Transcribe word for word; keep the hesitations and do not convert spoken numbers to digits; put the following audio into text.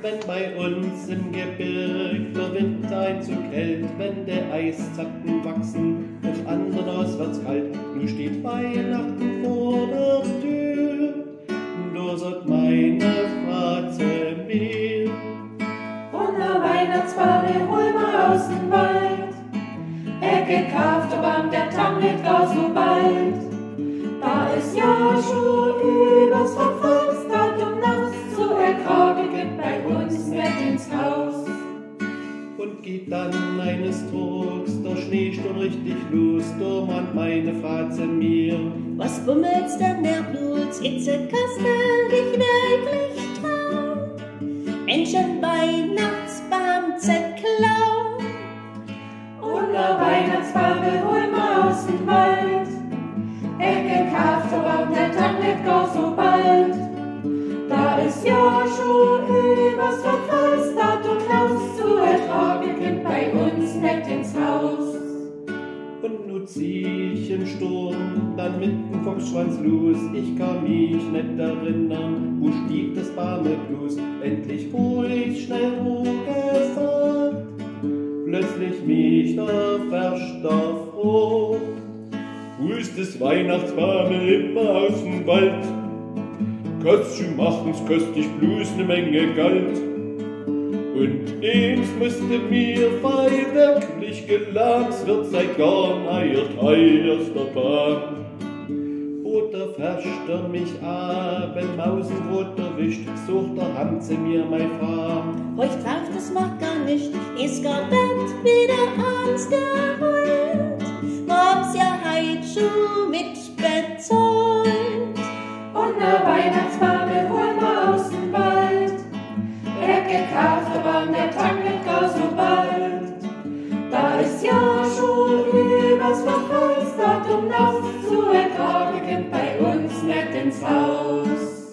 wenn bei uns im Gebirg der Wind Einzug hält, wenn der Eiszacken wachsen und andernorts kalt, nu steht Weihnachten vor der Tür, da sagt meine Fratze mir. Und der Weihnachtsbaume hol mal aus dem Wald, er gekauft, aber der Tag nicht gar so bald. Da ist ja schon übers Verfallsdatum nachts zu ertragen, geht bei uns nicht ins Haus. Und geht dann eines Tages der Schneesturm richtig los, da meint meine Fratze mir. Was bummelst denn der Blut, itze kastel dich wirklich trau? Menschen Weihnachtsbaum zerklauen. Und der Weihnachtsbaume hol mal aus dem Wald, er gekauft, aber der Tag nicht gar so bald. Da ist ja schon übers Verfallsdatum nachts zu ertragen, geht bei uns nicht ins Haus. Und nu zieh ich im Sturm dann mit dem Fuchsschwanz los. Ich kann mich nicht erinnern, wo stieg das Baume bloß. Endlich hol ich schnell gesagt, plötzlich mich der Förster froh. Wo ist das Weihnachtsbaume immer aus dem Wald? Kostüm machen's kostet bloß ne Menge Geld. Und eins musste mir bei wirklich gelangt, wird seit Jahren eier teuerster Bahn. Wo der Förster mich abend Mausenbrot erwischt, sucht er Hand zu mir mein Farm. Euch drauf, das macht gar nicht, ist gar bett wieder ans geholt. Hab's ja heit schon mit bezahlt. Und der Weihnachtsbaume hol mal aus dem Wald, er gekauft, aber der Tag nicht gar so bald. Da ist ja schon übers Verfallsdatum nachts zu ertragen, geht bei uns nicht ins Haus.